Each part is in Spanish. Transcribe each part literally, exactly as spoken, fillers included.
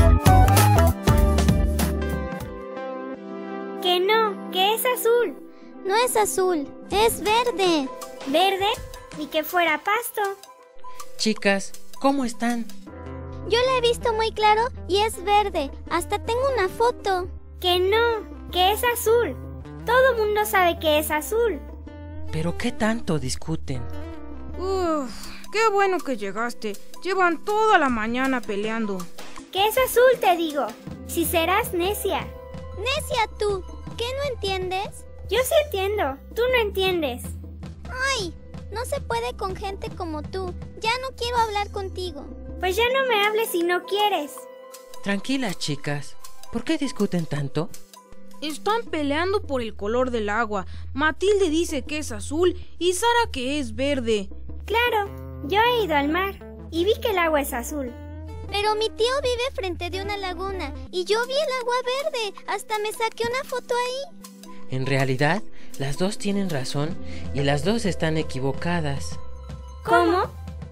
Que no, que es azul. No es azul, es verde. ¿Verde? Ni que fuera pasto. Chicas, ¿cómo están? Yo la he visto muy claro y es verde. Hasta tengo una foto. Que no, que es azul. Todo mundo sabe que es azul. ¿Pero qué tanto discuten? Uf, qué bueno que llegaste. Llevan toda la mañana peleando. Que es azul, te digo. Si serás necia. Necia tú, ¿qué no entiendes? Yo sí entiendo, tú no entiendes. Ay, no se puede con gente como tú. Ya no quiero hablar contigo. Pues ya no me hables si no quieres. Tranquilas, chicas. ¿Por qué discuten tanto? Están peleando por el color del agua. Matilde dice que es azul y Sara que es verde. Claro, yo he ido al mar y vi que el agua es azul. Pero mi tío vive frente de una laguna y yo vi el agua verde. Hasta me saqué una foto ahí. En realidad, las dos tienen razón y las dos están equivocadas. ¿Cómo?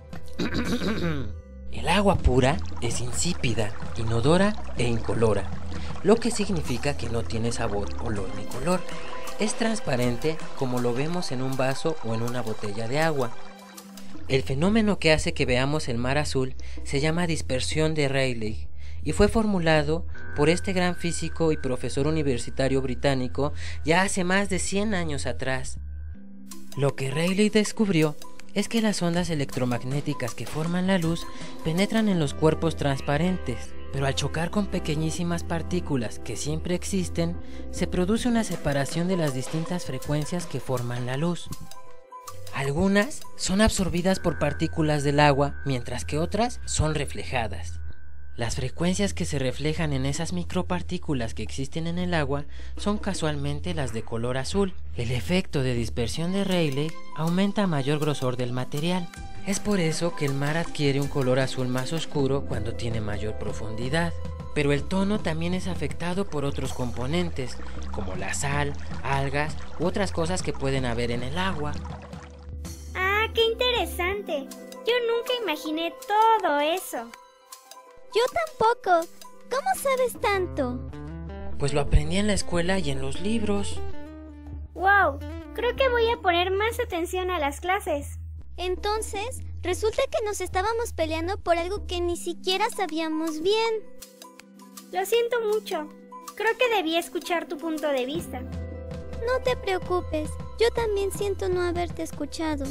El agua pura es insípida, inodora e incolora, lo que significa que no tiene sabor, olor ni color. Es transparente como lo vemos en un vaso o en una botella de agua. El fenómeno que hace que veamos el mar azul se llama dispersión de Rayleigh y fue formulado por este gran físico y profesor universitario británico ya hace más de cien años atrás. Lo que Rayleigh descubrió es que las ondas electromagnéticas que forman la luz penetran en los cuerpos transparentes, pero al chocar con pequeñísimas partículas que siempre existen, se produce una separación de las distintas frecuencias que forman la luz. Algunas son absorbidas por partículas del agua, mientras que otras son reflejadas. Las frecuencias que se reflejan en esas micropartículas que existen en el agua son casualmente las de color azul. El efecto de dispersión de Rayleigh aumenta a mayor grosor del material. Es por eso que el mar adquiere un color azul más oscuro cuando tiene mayor profundidad. Pero el tono también es afectado por otros componentes, como la sal, algas u otras cosas que pueden haber en el agua. Ah, qué interesante. Yo nunca imaginé todo eso. Yo tampoco. ¿Cómo sabes tanto? Pues lo aprendí en la escuela y en los libros. Wow, creo que voy a poner más atención a las clases. Entonces, resulta que nos estábamos peleando por algo que ni siquiera sabíamos bien. Lo siento mucho. Creo que debí escuchar tu punto de vista. No te preocupes, yo también siento no haberte escuchado.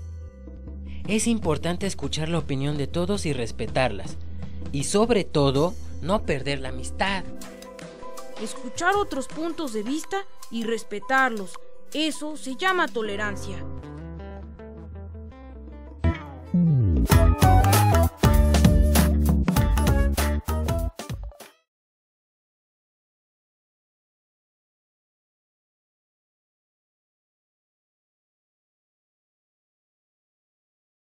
Es importante escuchar la opinión de todos y respetarlas. Y sobre todo, no perder la amistad. Escuchar otros puntos de vista y respetarlos. Eso se llama tolerancia.